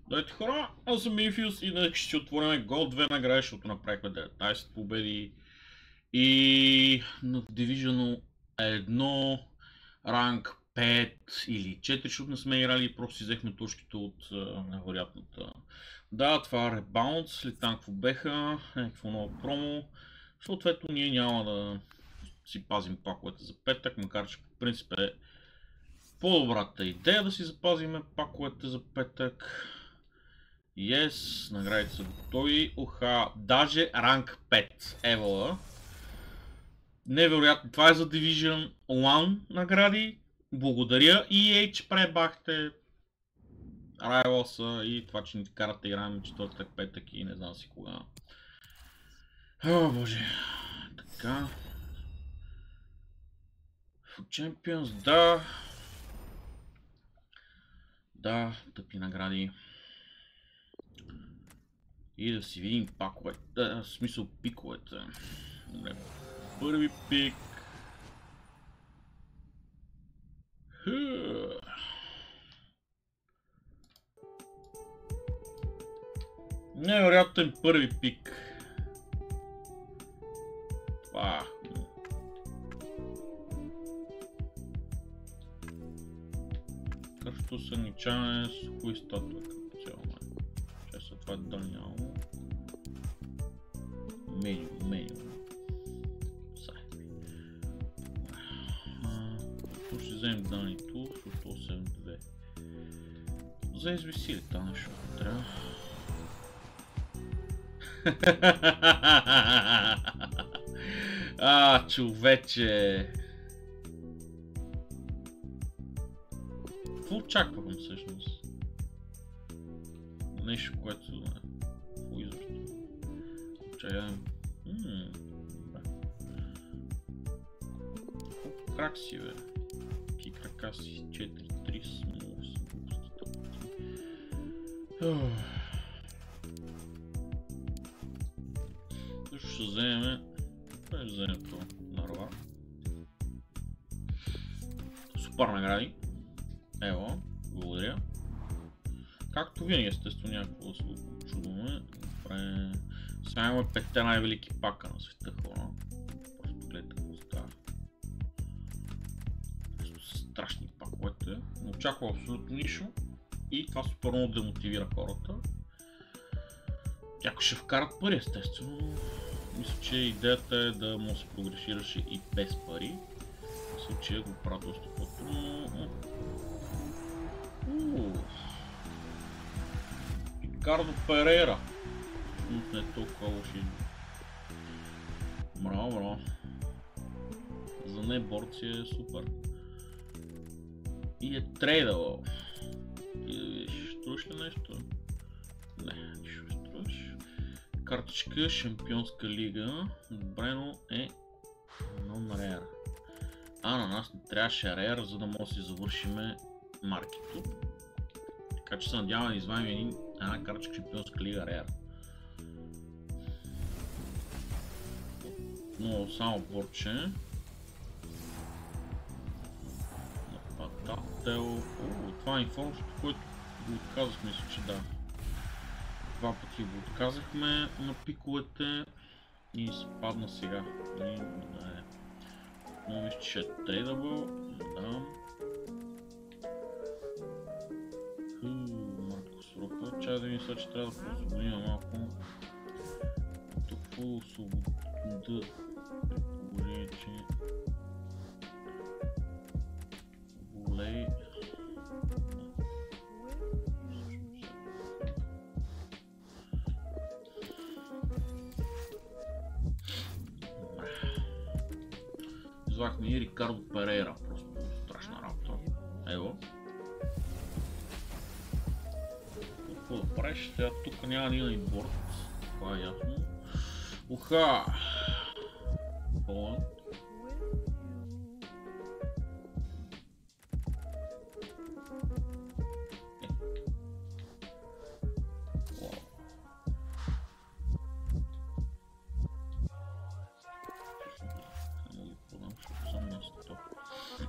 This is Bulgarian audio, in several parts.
Дайте хора, аз съм Мифиус и днес ще отворим гол 2 награди, защото направихме 19 победи. И на Division 1, ранг 5 или 4, защото не сме играли, просто си взехме точките от невероятната. Да, това е Rebounds, след там какво беха, някакво ново промо. Съответно ние няма да си пазим паковете за петък, макар че по принцип е по-добрата идея да си запазиме паковете за петък. Yes, наградите са готови. Оха, даже ранг 5 евала. Невероятно, това е за Division 1 награди. Благодаря EA, че пребахте Rivals и това, че ни карате играем четвъртък, петък и не знам си кога. О, боже. Така. Champions, да. Да, тъпи награди. И да си видим паковете, в смисъл пиковете. Добре. Първи пик. Невероятен първи пик. Това. Кръщо съничане с хуй статуя като цяло. Често това е дълняло. Меню. Тук ще вземем данито, защото 8.2. За извисили тази нещо трябва. Човече! Какво очаквам всъщност? Нещо, което не е изобщо. Чаям. Крак си, бе. Ки крака си 4-3 смол с глупостите. Също ще вземем. Ще вземем това нарва. Супер награди. Ево, благодаря. Както винаги, естествено, някакво да се чудваме. Сега имаме 5 най-велики пака на света, хора. Просто гледайте какво става. Просто са страшни паковете. Не очаква абсолютно нищо. И това супер много демотивира хората. Някой ще вкарат пари, естествено. Мисля, че идеята е да му се прогресираше и без пари. В случая го правя доста по-трудно. Рикардо Перейра. Не е толкова лоши. Браво. За не борци е супер. И е трейдал. И да видиш, струваш ли нещо? Не, нищо не струваш. Картичка, Шампионска лига. Добрено е non-rare. На нас не трябваше rare, за да може да си завършиме маркето. Така че се надявам да извадим една картичка Шампионска лига rare. Но само борче. Нападател. Това е информацията, което го отказах, мисля, че да. Два пъти го отказахме на пиковете и спадна сега. Но мисля, че е трейдабъл. Да. Марко срока. Чай да мисля, че трябва да освободим малко. Какво освобода положение, че волей. Извахме и Рикардо Перейра, просто страшна работа. Ево. Какво да правиш? Сега тук няма ни на борт. Това е ясно. Уха! Полън.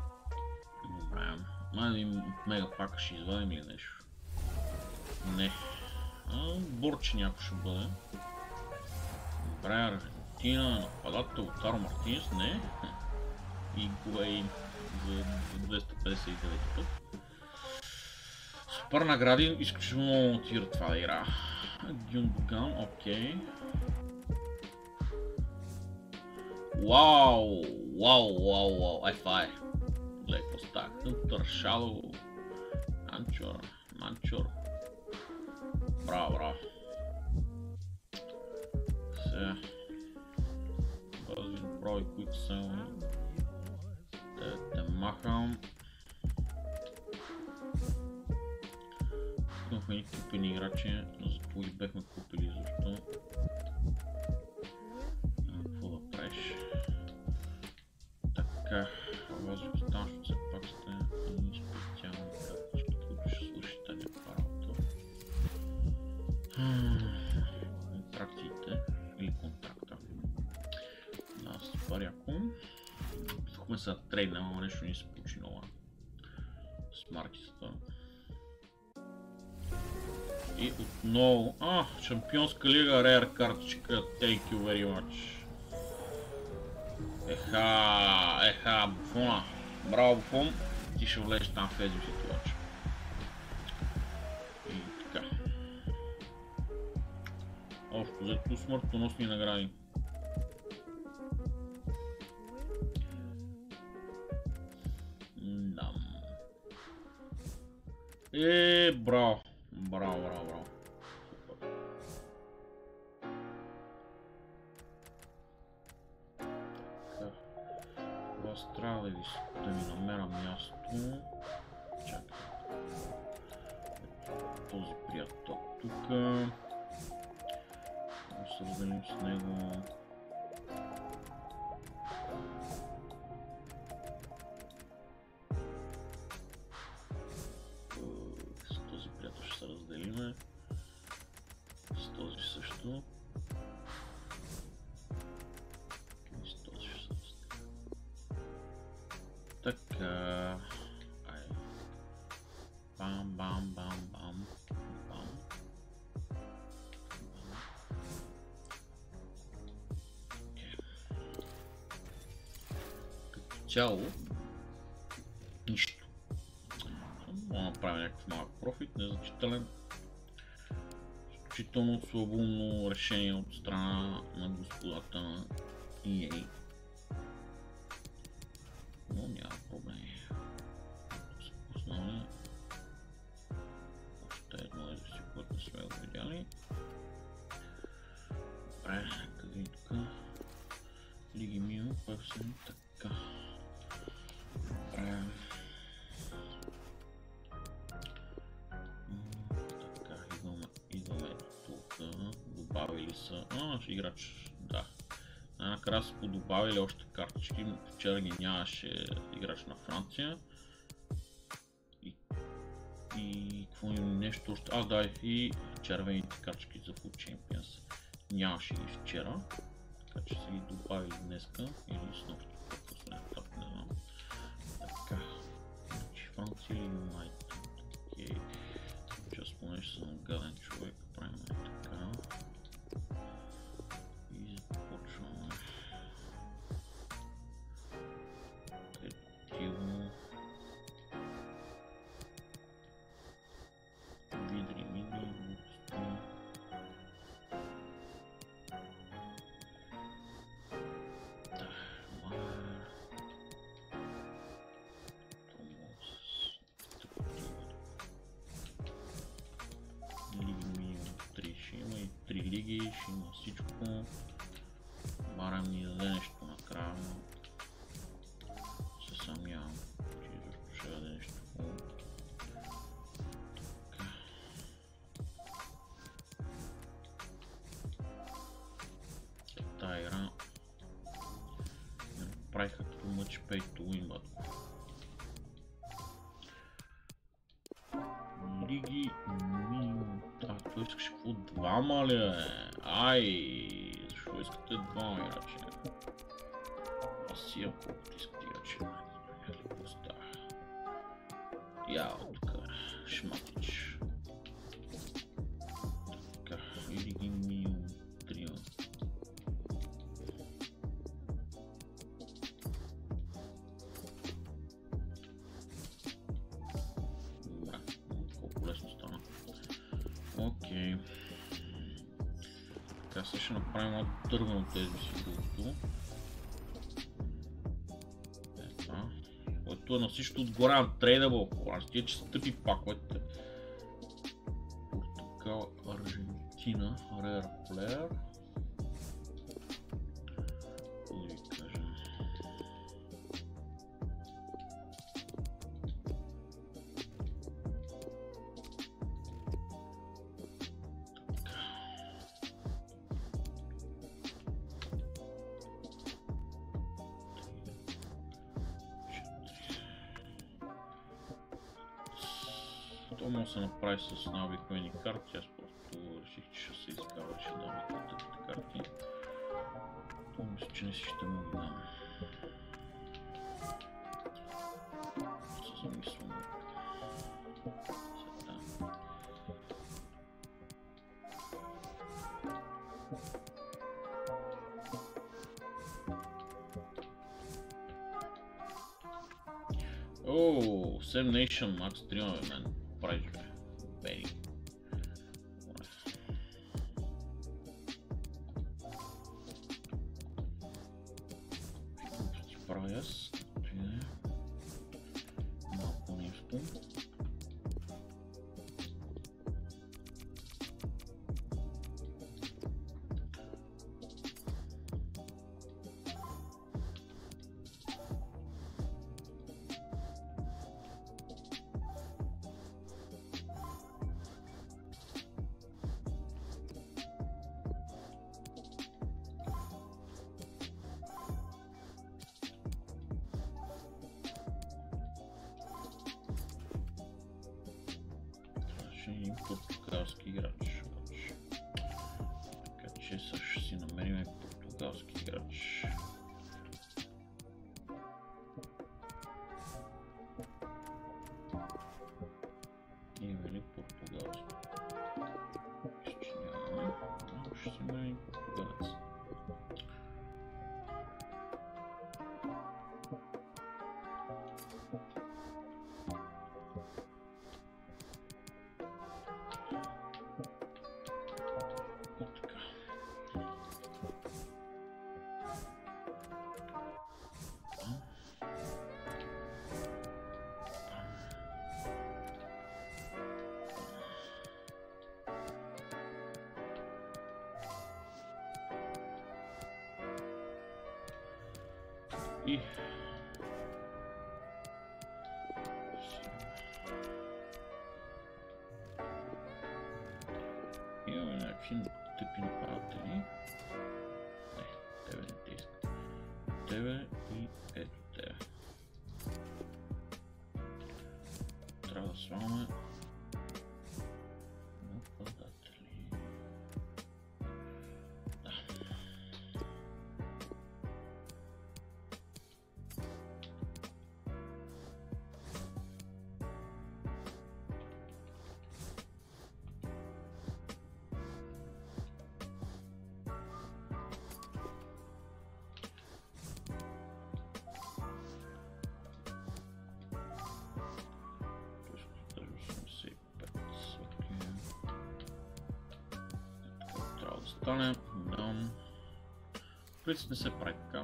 Май да им от мега пака ще извадим или нещо. Не. отбор, че някой ще бъде. Добре, Аржентина, нападател Лаутаро Мартинес, не. Игуейн за 259 път. Супер награди, изключително мотивира това да игра. Гюндоган, окей. Вау, ай това е. Гледай какво става. Хънтър, Шадоу, Манчор. Браво. Сега. Бързин брой, които са. Те махам. Имахме ни купени играчи, но за какво ги бехме купили, защо? Какво да правиш? Така, възможно останащо все пак сте едни специални картички, които ще свършите някаква работа. Контрактите или контракта. Да, супер яко. Бихме се трейднем, ама нещо ни се получи нова с маркицата. И отново, Шампионска лига, Rare картичка, thank you very much. Еха, Буфона. Браво, Буфон, ти ще влезеш там в тези ситуации. И така. Общо взето смъртоносни награди. Браво. Аз трябва да ми намеря място. Чакай. Този приятел тук. Да се разделим с него. С този приятел ще се разделиме. С този също. И с този ще се разделим. Така. Ай. Бам. Като цяло. Нищо. Мога да направим някакъв малък профит, незначителен. Изключително слабоумно решение от страна на господата на EA. Но няма проблеми. Се познали. Още едно си, което не сме го видяли. Добре, нека видим тук. Лиги Мио, пърсен така. Добре. Така, идваме тук. Добавили са... ще играч, да. Накрая са подобавили още картички. Вчера ги нямаше играч на Франция. И какво нещо още... да, и червените картички за Food Champions. Нямаше ги вчера. Така че са ги добавили днеска или с нощи. Последен етап, не знам. Така. Значи Франция или Юнайтед. Окей. Сейчас понеже съм гаден човек, правим така. И започваме. Креативно. Видри, глупости. Три лиги, ще има всичко. Барам ни даде нещо накрая. Се съмнявам, че изобщо ще даде нещо хубаво. Тая игра ме направиха като much pay to win, батко. Лиги минимум. Той искаш какво? Двама ли е? Ай, защо искате двама играчи? Аз си имам колкото искате играчи. Яо, тук шматич. Така. Окей. Така сега ще направим едно дървено тези си другото. Което е на всичко отгоре untradeable хора. Стига, че стъпи паковете. Португал, Аржентина, Rare Player. Да ви кажа. То може да се направи с най-обикновени карти, аз просто реших, че ще се изкара, че дам тъпите карти. То мисля, че не си ще му ги дам. Се замислям. Ооо, Sam Nation Max 3 мен. Прайс бе. Бей. Прайс. Малко нещо. Един португалски играч. Така че също си намерим португалски играч. Имаме ли португалски? Ще нямаме. Ще си намерим португалец. И имаме някакви тъпи нападатели. Не, тебе не те искат. Тебе и ето тебе. Трябва да сваламе нападатели. Да. Стане, да. Принцип не се прави така.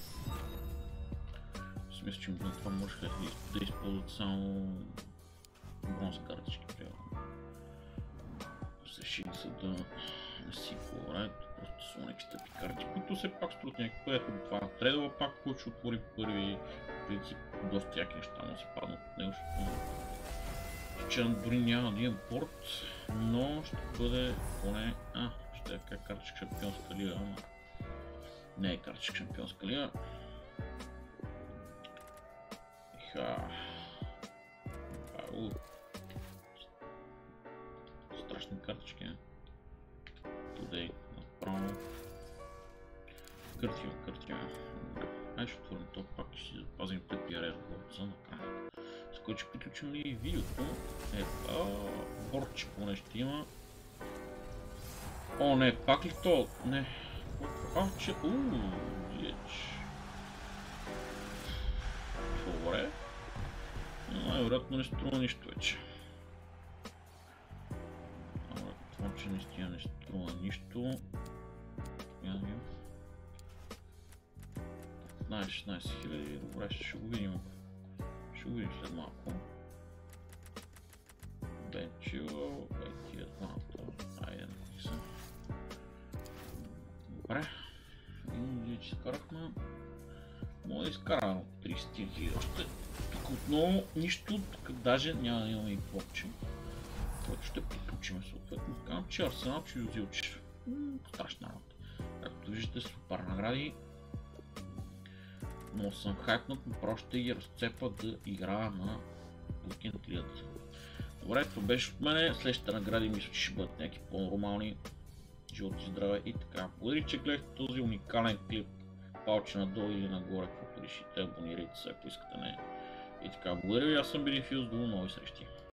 Смисля, че на това може да използват само бронз картички, примерно. С решили да не си говорят, просто са някакви тъпи карти, които все пак струват някакво. Ето това трейдова пак, който ще отвори първи. В принцип, доста яки неща му се паднат от него, защото дори няма да имам порт, но ще бъде поне... ще е как картичка шампионска лига, ама не е картичка шампионска лига. Страшни картички. Today, направо. Къртиме. Айде ще отворим то пак и ще си запазим тъпия резултат за накрая. С който ще приключим ли видеото. Борче поне ще има. О, не, пак ли то? Не. Че... Дieч. Добре. Най-вероятно не струва нищо вече. че наистина не струва нищо. 15-16 хиляди, добре, ще го видим. Ще го видим след малко. Бенчил, тия двамата, айде на са. Добре. И че изкарахме. Мога да изкараме от 30 хиляди още. Тук отново нищо, тук даже няма да имаме и плоче. Което ще приключим съответно. Казвам, че Арсенал ще юзилче. Страшна работа. Както виждате, супер награди. Но съм хайпнат, направо ще ги разцепа да играя на Weekend League. Добре, това беше от мене. Следващите награди мисля, че ще бъдат някакви по-нормални. Живот и здраве и така. Благодаря, че гледахте този уникален клип. Палче надолу или нагоре, каквото решите. Абонирайте се, ако искате не. И така, благодаря ви, аз съм бил Фюз, до нови срещи.